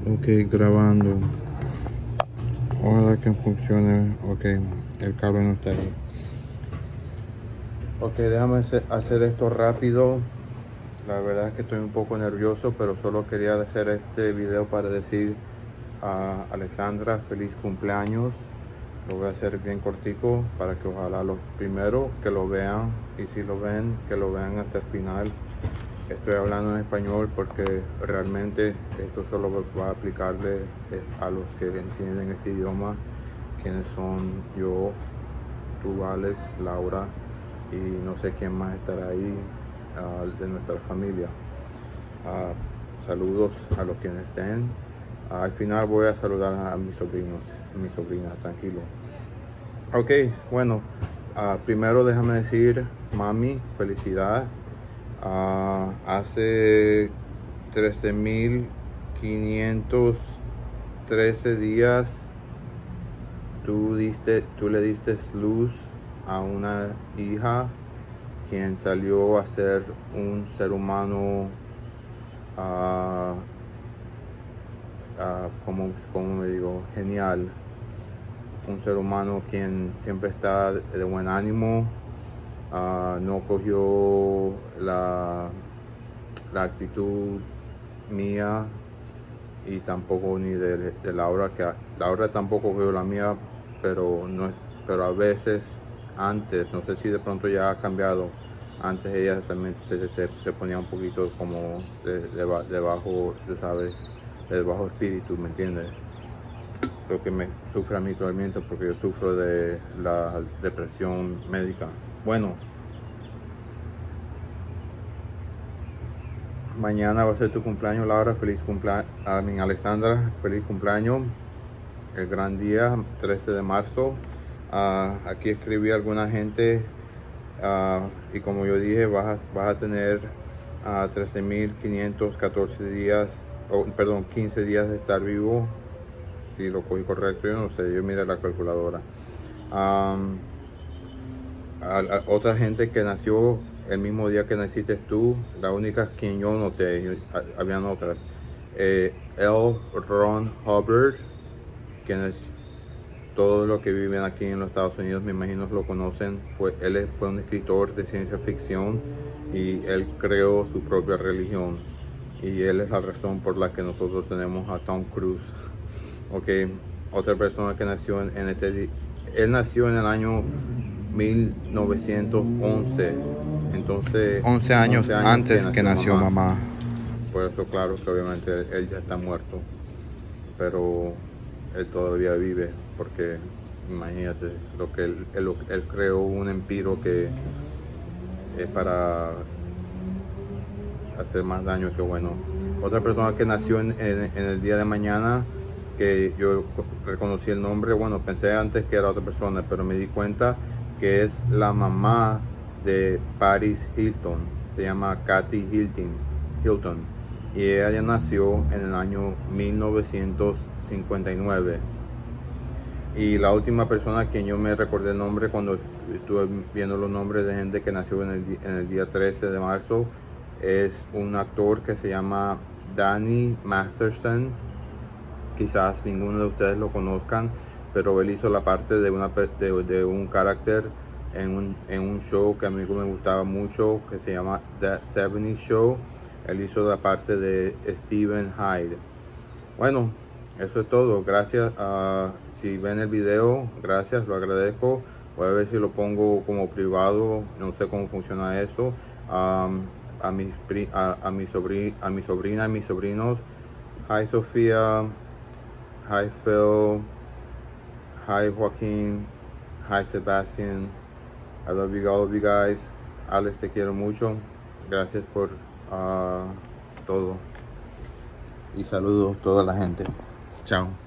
Ok, grabando. Ojalá que funcione. Ok, el cable no está ahí. Ok, déjame hacer esto rápido. La verdad es que estoy un poco nervioso, pero solo quería hacer este video para decir a Alexandra feliz cumpleaños. Lo voy a hacer bien cortico para que ojalá los primeros que lo vean, y si lo ven, que lo vean hasta el final. Estoy hablando en español porque realmente esto solo va a aplicarle a los que entienden este idioma, quienes son yo, tú, Alex, Laura y no sé quién más estará ahí de nuestra familia. Saludos a los quienes estén. Al final voy a saludar a mis sobrinos y mis sobrinas, tranquilo. Ok, bueno, primero déjame decir, mami, felicidad. Hace 13.513 días tú le diste luz a una hija quien salió a ser un ser humano, como me digo, genial. Un ser humano quien siempre está de buen ánimo. No cogió la actitud mía y tampoco ni de Laura, que Laura tampoco cogió la mía, pero a veces antes, no sé si de pronto ya ha cambiado, antes ella también se ponía un poquito como de bajo, tú sabes, de bajo espíritu, ¿me entiendes? Lo que me sufre a mí todavía, porque yo sufro de la depresión médica. Bueno, mañana va a ser tu cumpleaños, Laura. Feliz cumpleaños. Alexandra, feliz cumpleaños. El gran día, 13 de marzo. Aquí escribí a alguna gente y como yo dije, vas a tener 13.514 días, perdón, 15 días de estar vivo. Si lo cogí correcto, yo no sé, yo miré la calculadora. Otra gente que nació el mismo día que naciste tú, la única que yo noté, habían otras. L. Ron Hubbard, quienes todos los que viven aquí en los Estados Unidos me imagino lo conocen. Él fue un escritor de ciencia ficción y él creó su propia religión, y él es la razón por la que nosotros tenemos a Tom Cruise. Ok, otra persona que nació él nació en el año 1911, entonces 11 años antes que nació mamá. Por eso, claro, que obviamente él ya está muerto, pero él todavía vive, porque imagínate lo que él creó un empiro que es para hacer más daño que bueno. Otra persona que nació en el día de mañana, que yo reconocí el nombre, bueno, pensé antes que era otra persona, pero me di cuenta que es la mamá de Paris Hilton. Se llama Kathy Hilton, y ella nació en el año 1959. Y la última persona a quien yo me recordé el nombre cuando estuve viendo los nombres de gente que nació en el día 13 de marzo es un actor que se llama Danny Masterson. Quizás ninguno de ustedes lo conozcan, pero él hizo la parte de un carácter en un show que a mí me gustaba mucho, que se llama The 70 Show. Él hizo la parte de Steven Hyde. Bueno, eso es todo. Gracias. Si ven el video, gracias, lo agradezco. Voy a ver si lo pongo como privado, no sé cómo funciona eso. A mi sobrina y mis sobrinos. Hi Sofía. Hi Phil. Hi Joaquín. Hi Sebastian. I love you, all of you guys. Alex, te quiero mucho. Gracias por todo. Y saludos a toda la gente. Chao.